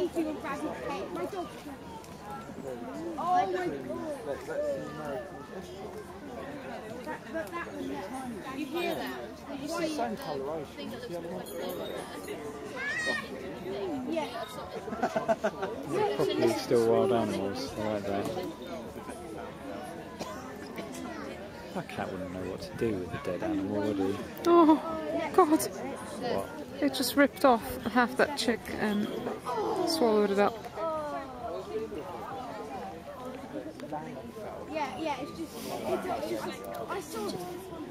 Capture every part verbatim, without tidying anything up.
eating a rabbit cake. My dog. Oh my god. That, but that one, yeah. You hear that? It's the same coloration. Yeah. Probably still wild animals. I like that. My cat wouldn't know what to do with a dead animal, would he? Oh, God. What? It just ripped off half that chick and swallowed it up. Yeah, yeah, it's just, it's, it's just, I saw it.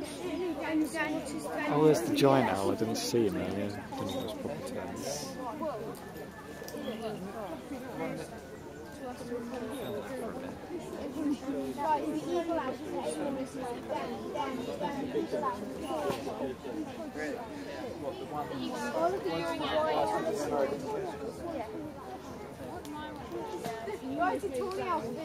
Oh, there's the giant owl. I didn't see him earlier. I didn't know it was proper turns. Right, the eagle owl is oh, look at you. Right, it's a tawny owl, isn't it?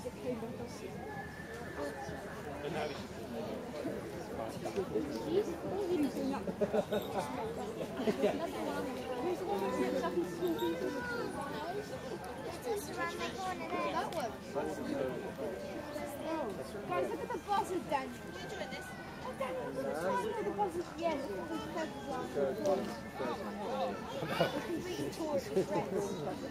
Guys, look at the buzzers, Dan. You're doing this? Oh, Dan, look at the buzzers. Yeah, look at these buzzers are. Completely torn to shreds.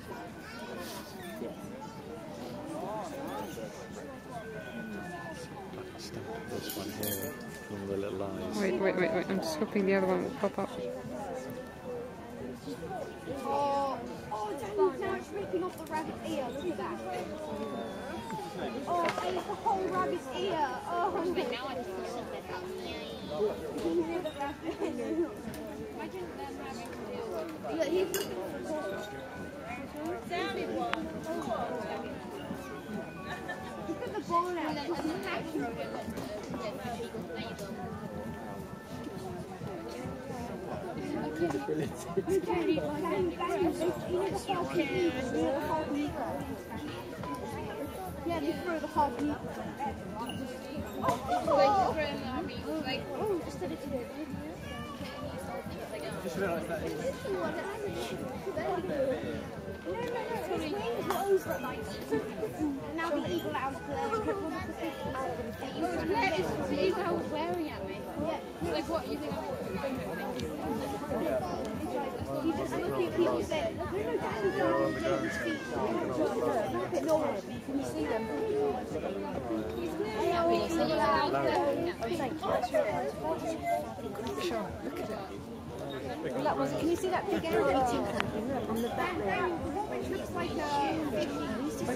This one here, all the little eyes. Wait, wait, wait, wait. I'm just hoping the other one will pop up. Oh, oh, Daniel, now it's ripping off the rabbit's ear. Look at that. Oh, and it's the whole rabbit's ear. Oh, but now I can see that. Imagine them having to do. Look, he's looking for the sounded one. Look at the ball now. Look at the natural. Yeah, they throw the whole meat. Oh, like, oh, just did it today. Just realised that is. No, no, no, his wings were over like. Now the eagle owl's there. The eagle owl's wearing at me. Yeah. Like what, you think I'm you just look at people say, look, no, no, Daddy, go on his feet. Look at Nora, can you see them? Sure, look at it. That was, can you see that big animal eating something on the back there? Which looks like a